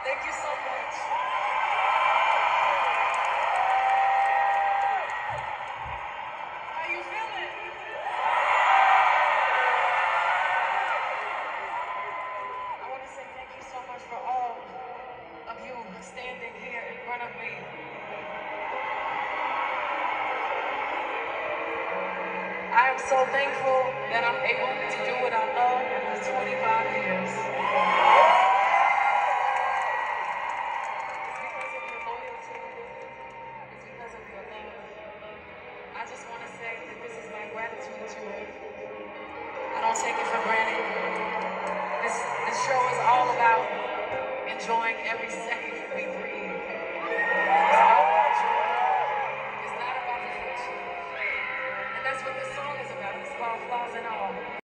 Thank you so much. How you feeling? I want to say thank you so much for all of you standing here in front of me. I am so thankful that I'm able to do what I love for 25 years. It's because of your loyalty. It's because of your love. I just want to say that this is my gratitude tour. I don't take it for granted. This show is all about enjoying every second we breathe. It's all about joy. It's not about perfection. And that's what this song is about. It's called Flaws and All.